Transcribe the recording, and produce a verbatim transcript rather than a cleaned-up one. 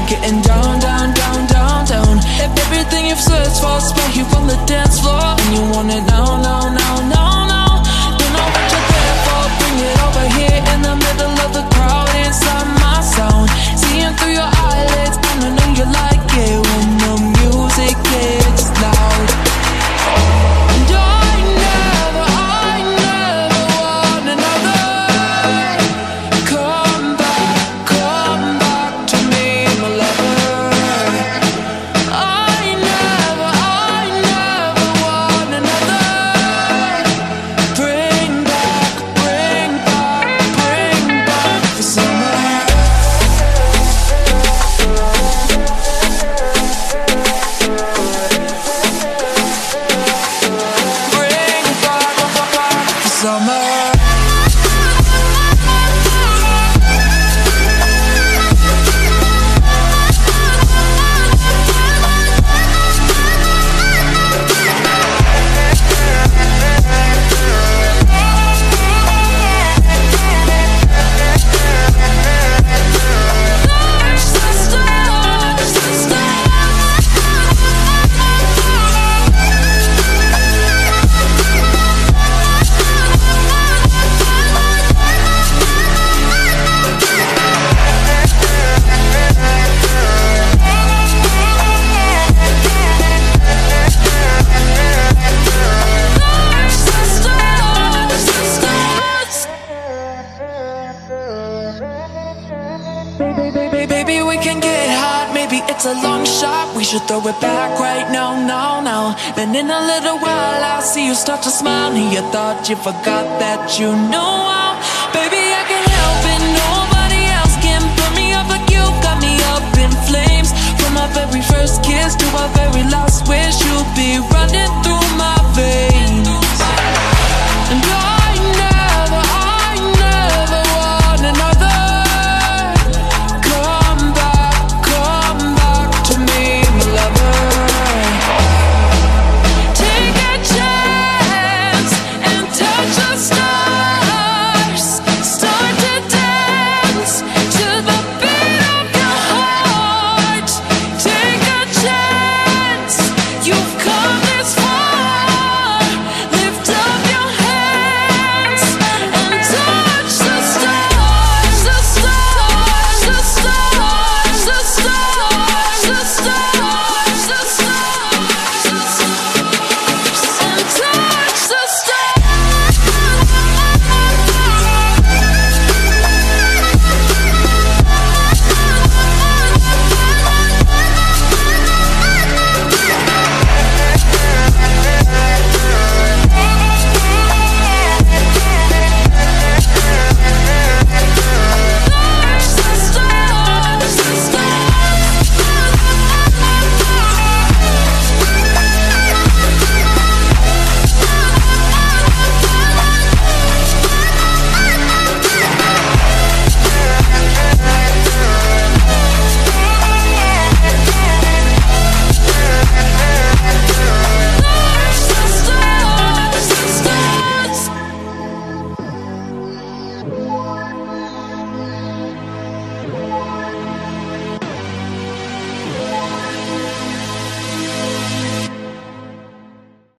getting down, down, down, down, down. If everything you've searched for is right here on the dance floor, and you want it now, now, now, now, now. You know what you're there for, bring it over here in the middle of the crowd, inside my sound. Seeing through your eyelids, and I know you like it when the music gets loud. And I never, I never want another. Come back, come back to me, my lover. I never, I never want another. Bring back, bring back, bring back the summer. Bring back, back the summer. Baby, we can get hot, maybe it's a long shot. We should throw it back right now, now, now. Then in a little while I'll see you start to smile. And you thought you forgot that you knew I'm